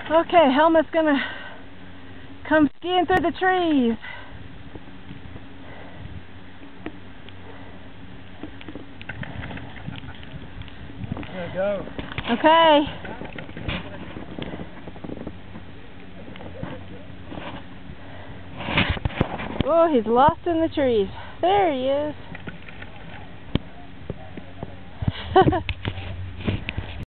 Okay, Helmut's gonna come skiing through the trees. Here we go. Okay. Oh, he's lost in the trees. There he is.